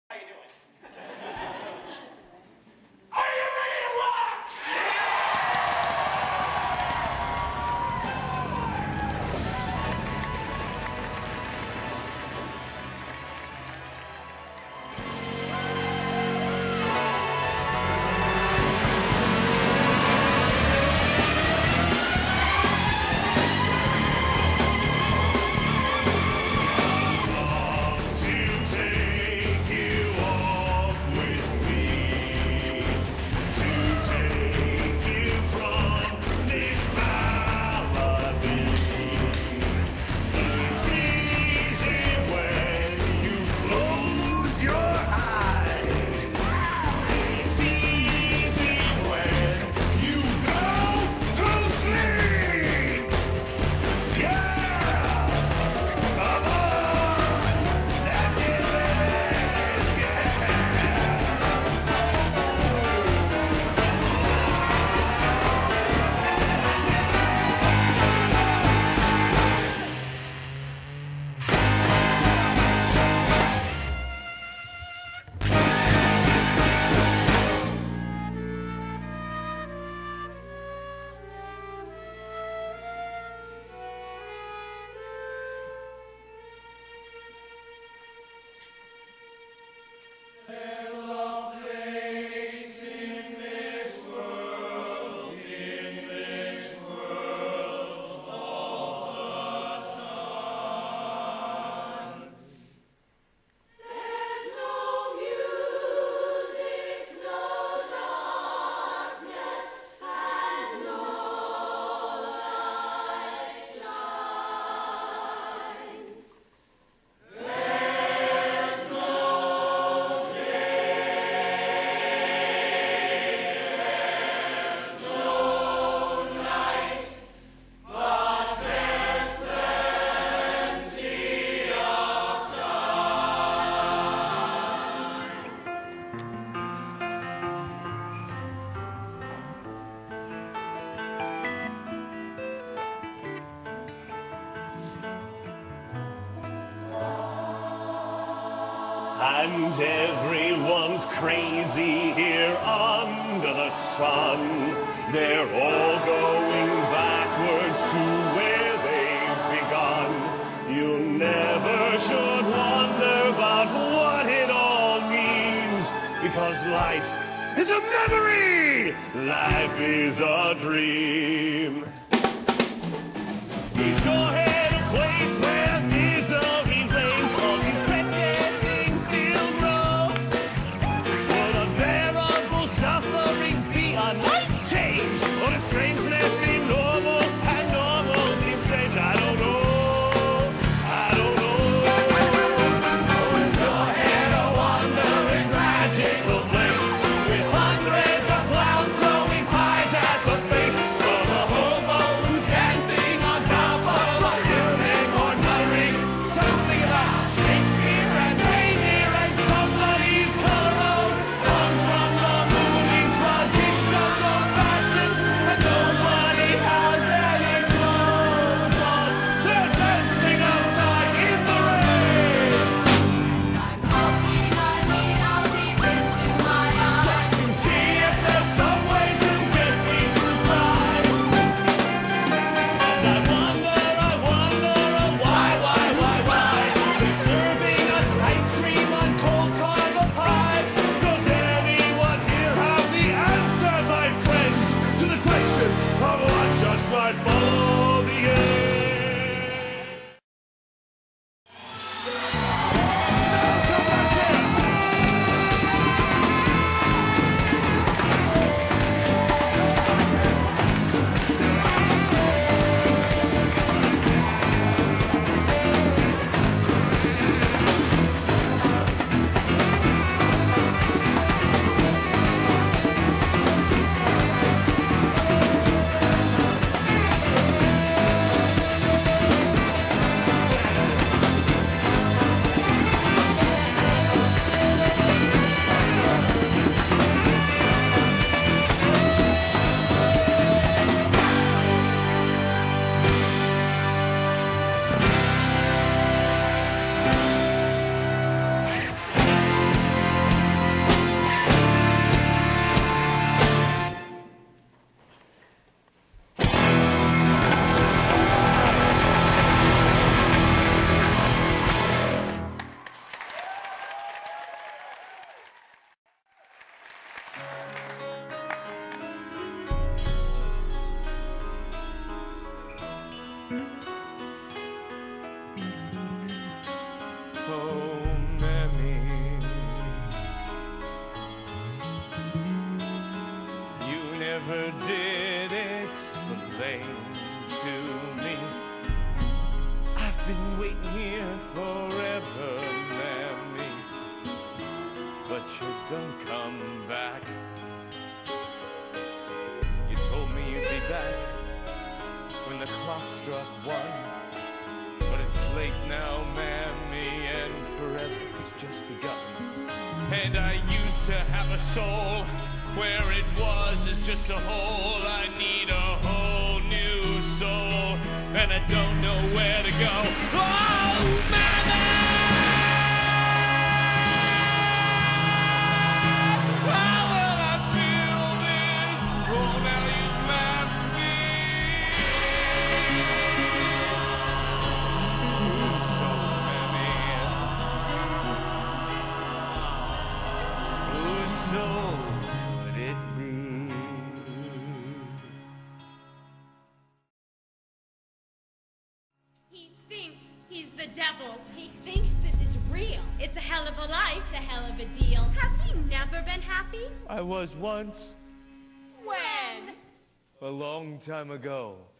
And everyone's crazy here under the sun. They're all going backwards to where they've begun. You never should wonder about what it all means, because life is a memory, life is a dream. Is your head a place where misery reigns, or you pretending still grow? Would unbearable suffering be a nice change, or a strangeness seem normal and normal seems strange? I don't know. I don't know. Oh, is your head a wondrous magical place with hundreds of clowns throwing pies at the face of a hobo who's dancing on top of a unicorn, muttering something about Shakespeare and reindeer and somebody's collarbone hung from the moving traditional fashion, and nobody has any clothes on. They're dancing outside in the rain. I'm hoping I lean all deep into my eyes. To see if there's some way to get me to cry. And I wonder, oh, why? They're serving us ice cream on cold carver pie. Does anyone here have the answer, my friends, to the question of what just might follow the end? explain to me. I've been waiting here forever, Mammy, but you don't come back. You told me you'd be back when the clock struck 1, but it's late now, Mammy, and forever's just begun. And I used to have a soul, where it was is just a hole. I need a whole new soul, and I don't know where to go. Oh, Mammy! How will I feel this? Oh, now you've left me. Whose soul, Mammy? Whose soul would it be? He thinks he's the devil. He thinks this is real. It's a hell of a life, a hell of a deal. Has he never been happy? I was once, When? a long time ago.